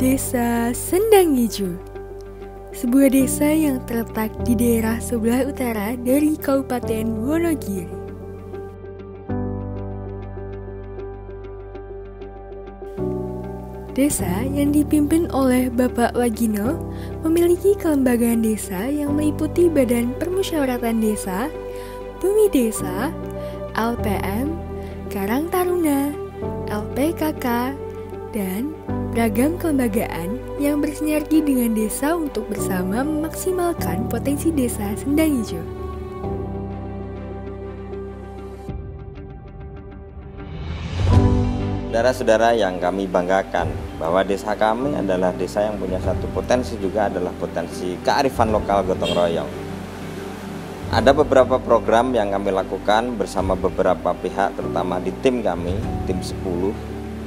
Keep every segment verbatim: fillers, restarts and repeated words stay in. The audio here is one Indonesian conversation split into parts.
Desa Sendang Ijo, sebuah desa yang terletak di daerah sebelah utara dari Kabupaten Wonogiri. Desa yang dipimpin oleh Bapak Wagino memiliki kelembagaan desa yang meliputi Badan Permusyawaratan Desa, Bumi Desa, L P M, Karang Taruna, L P K K, dan beragam kelembagaan yang bersinergi dengan desa untuk bersama memaksimalkan potensi desa Sendang Ijo. Saudara-saudara yang kami banggakan bahwa desa kami adalah desa yang punya satu potensi, juga adalah potensi kearifan lokal gotong royong. Ada beberapa program yang kami lakukan bersama beberapa pihak, terutama di tim kami, tim sepuluh,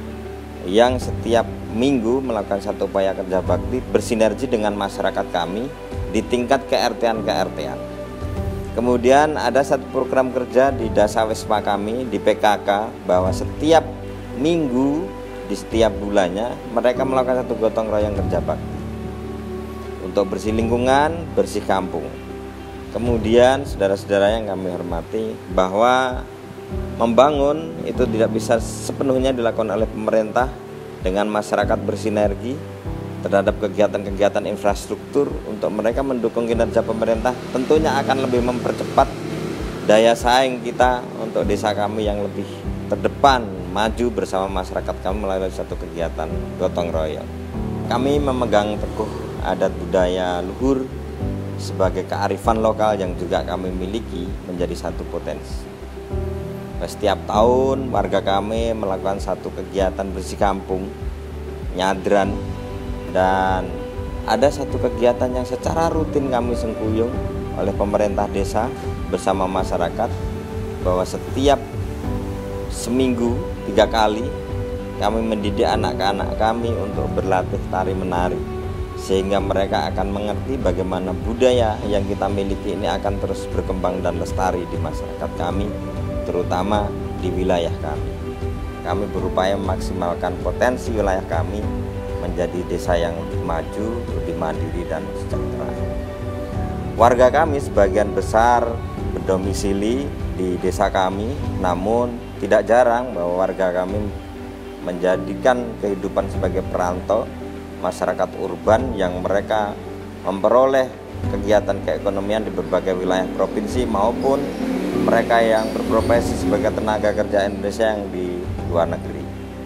yang setiap minggu melakukan satu upaya kerja bakti bersinergi dengan masyarakat kami di tingkat K R T-an K R T-an. Kemudian ada satu program kerja di Dasawespa kami di P K K, bahwa setiap minggu di setiap bulannya mereka melakukan satu gotong royong kerja bakti untuk bersih lingkungan, bersih kampung. Kemudian saudara-saudara yang kami hormati, bahwa membangun itu tidak bisa sepenuhnya dilakukan oleh pemerintah, dengan masyarakat bersinergi terhadap kegiatan-kegiatan infrastruktur untuk mereka mendukung kinerja pemerintah, tentunya akan lebih mempercepat daya saing kita untuk desa kami yang lebih terdepan, maju bersama masyarakat kami melalui satu kegiatan gotong royong. Kami memegang teguh adat budaya luhur sebagai kearifan lokal yang juga kami miliki menjadi satu potensi. Setiap tahun warga kami melakukan satu kegiatan bersih kampung, nyadran, dan ada satu kegiatan yang secara rutin kami sengkuyung oleh pemerintah desa bersama masyarakat, bahwa setiap seminggu tiga kali kami mendidik anak-anak kami untuk berlatih tari menari, sehingga mereka akan mengerti bagaimana budaya yang kita miliki ini akan terus berkembang dan lestari di masyarakat kami, terutama di wilayah kami. Kami berupaya memaksimalkan potensi wilayah kami menjadi desa yang lebih maju, lebih mandiri dan sejahtera. Warga kami sebagian besar berdomisili di desa kami, namun tidak jarang bahwa warga kami menjadikan kehidupan sebagai perantau, masyarakat urban yang mereka memperoleh kegiatan keekonomian di berbagai wilayah provinsi, maupun mereka yang berprofesi sebagai tenaga kerja Indonesia yang di luar negeri.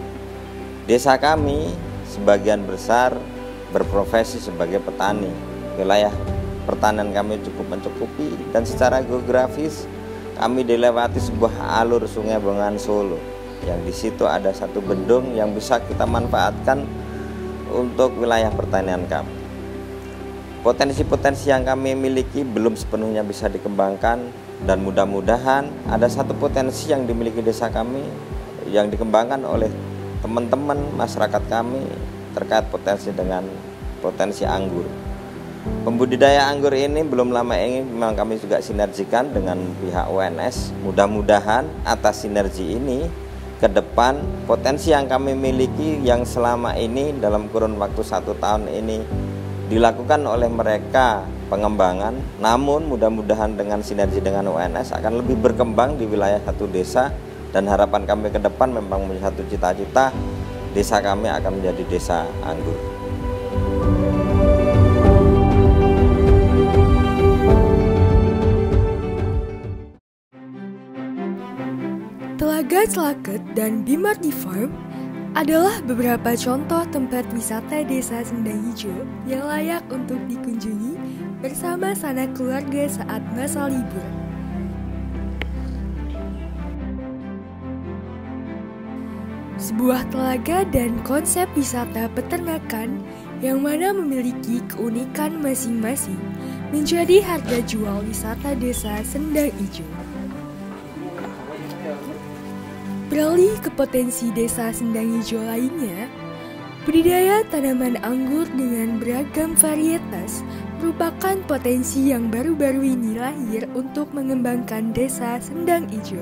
Desa kami sebagian besar berprofesi sebagai petani. Wilayah pertanian kami cukup mencukupi, dan secara geografis kami dilewati sebuah alur Sungai Bengawan Solo, yang di situ ada satu bendung yang bisa kita manfaatkan untuk wilayah pertanian kami. Potensi-potensi yang kami miliki belum sepenuhnya bisa dikembangkan, dan mudah-mudahan ada satu potensi yang dimiliki desa kami yang dikembangkan oleh teman-teman masyarakat kami terkait potensi dengan potensi anggur. Pembudidaya anggur ini belum lama ini memang kami juga sinergikan dengan pihak U N S. Mudah-mudahan atas sinergi ini ke depan potensi yang kami miliki yang selama ini dalam kurun waktu satu tahun ini dilakukan oleh mereka pengembangan, namun mudah-mudahan dengan sinergi dengan U N S akan lebih berkembang di wilayah satu desa, dan harapan kami ke depan memang menjadi satu cita-cita, desa kami akan menjadi desa anggur. Telaga Celaket dan Bimardi Farm adalah beberapa contoh tempat wisata desa Sendang Ijo yang layak untuk dikunjungi bersama sanak keluarga saat masa libur. Sebuah telaga dan konsep wisata peternakan yang mana memiliki keunikan masing-masing menjadi harga jual wisata desa Sendang Ijo. Beralih ke potensi desa Sendang Ijo lainnya, budidaya tanaman anggur dengan beragam varietas merupakan potensi yang baru-baru ini lahir untuk mengembangkan desa Sendang Ijo.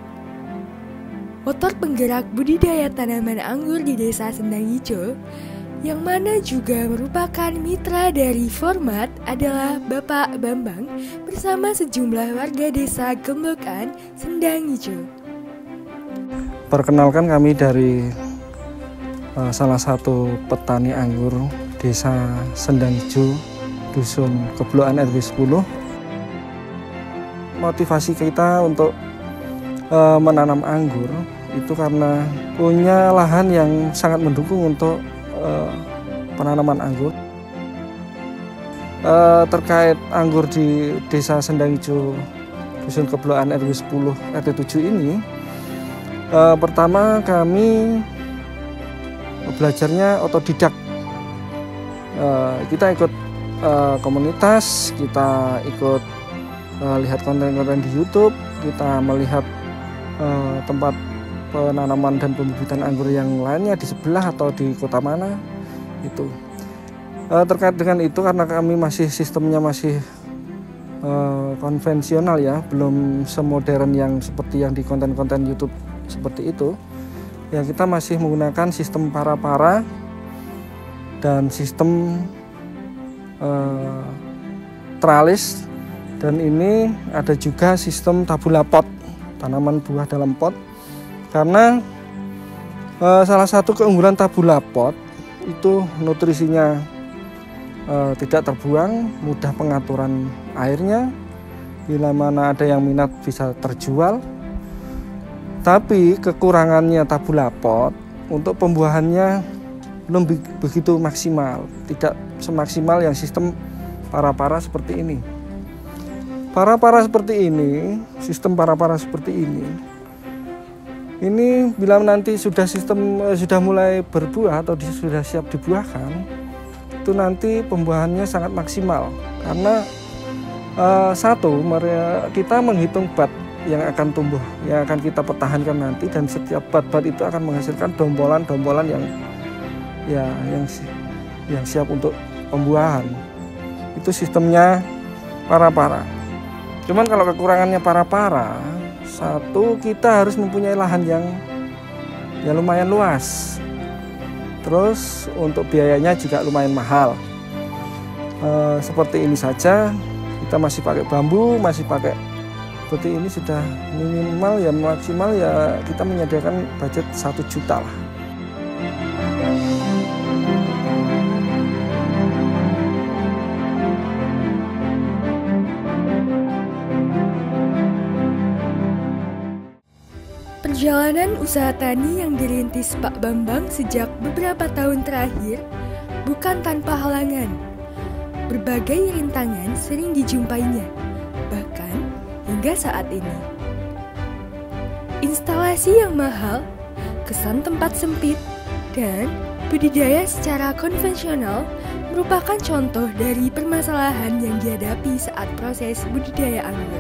Motor penggerak budidaya tanaman anggur di desa Sendang Ijo yang mana juga merupakan mitra dari Format adalah Bapak Bambang bersama sejumlah warga desa Gemlokan, Sendang Hijau. Perkenalkan, kami dari uh, salah satu petani anggur desa Sendang Hijau, Dusun Keblokan R W sepuluh. Motivasi kita untuk uh, menanam anggur itu karena punya lahan yang sangat mendukung untuk uh, penanaman anggur. Uh, terkait anggur di desa Sendang Hijau, Dusun Keblokan R W sepuluh R T tujuh ini, Uh, pertama kami belajarnya otodidak. Uh, kita ikut uh, komunitas, kita ikut uh, lihat konten-konten di YouTube, kita melihat uh, tempat penanaman dan pembibitan anggur yang lainnya di sebelah atau di kota mana itu. Uh, terkait dengan itu, karena kami masih sistemnya masih uh, konvensional ya, belum semodern yang seperti yang di konten-konten YouTube seperti itu ya, kita masih menggunakan sistem para-para dan sistem uh, tralis, dan ini ada juga sistem tabula pot, tanaman buah dalam pot, karena uh, salah satu keunggulan tabula pot itu nutrisinya uh, tidak terbuang, mudah pengaturan airnya, bila mana ada yang minat bisa terjual. Tapi kekurangannya tabula pot untuk pembuahannya belum begitu maksimal, tidak semaksimal yang sistem para-para seperti ini. Para-para seperti ini, sistem para-para seperti ini, ini bila nanti sudah sistem sudah mulai berbuah atau sudah siap dibuahkan, itu nanti pembuahannya sangat maksimal, karena uh, satu, kita menghitung bat yang akan tumbuh, yang akan kita pertahankan nanti, dan setiap bat-bat itu akan menghasilkan dombolan-dombolan yang ya yang yang siap untuk pembuahan. Itu sistemnya para-para. Cuman kalau kekurangannya para-para, satu, kita harus mempunyai lahan yang ya lumayan luas. Terus untuk biayanya juga lumayan mahal. E, seperti ini saja, kita masih pakai bambu, masih pakai seperti ini, sudah minimal ya maksimal ya kita menyediakan budget satu juta lah. Perjalanan usaha tani yang dirintis Pak Bambang sejak beberapa tahun terakhir bukan tanpa halangan. Berbagai rintangan sering dijumpainya, bahkan hingga saat ini. Instalasi yang mahal, kesan tempat sempit, dan budidaya secara konvensional merupakan contoh dari permasalahan yang dihadapi saat proses budidaya anggur.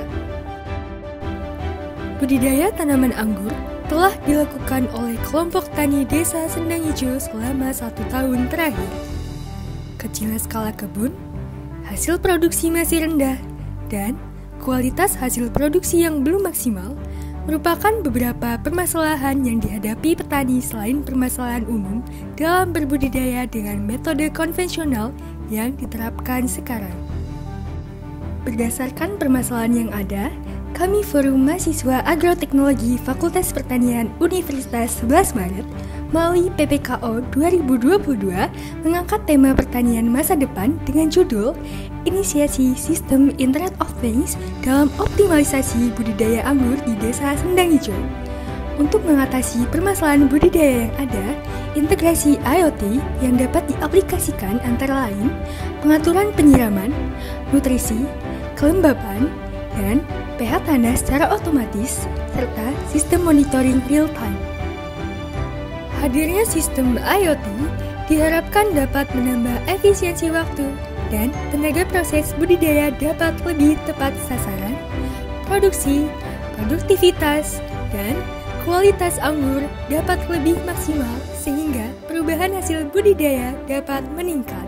Budidaya tanaman anggur telah dilakukan oleh kelompok tani desa Sendang Hijau selama satu tahun terakhir. Kecilnya skala kebun, hasil produksi masih rendah, dan kualitas hasil produksi yang belum maksimal merupakan beberapa permasalahan yang dihadapi petani selain permasalahan umum dalam berbudidaya dengan metode konvensional yang diterapkan sekarang. Berdasarkan permasalahan yang ada, kami Forum Mahasiswa Agroteknologi Fakultas Pertanian Universitas sebelas Maret melalui P P K O dua ribu dua puluh dua mengangkat tema pertanian masa depan dengan judul Inisiasi Sistem Internet of Things dalam Optimalisasi Budidaya Anggur di Desa Sendang Hijau. Untuk mengatasi permasalahan budidaya yang ada, integrasi I O T yang dapat diaplikasikan antara lain pengaturan penyiraman, nutrisi, kelembapan, dan pH tanah secara otomatis, serta sistem monitoring real time. Hadirnya sistem I O T diharapkan dapat menambah efisiensi waktu dan tenaga proses budidaya dapat lebih tepat sasaran, produksi, produktivitas, dan kualitas anggur dapat lebih maksimal sehingga perubahan hasil budidaya dapat meningkat.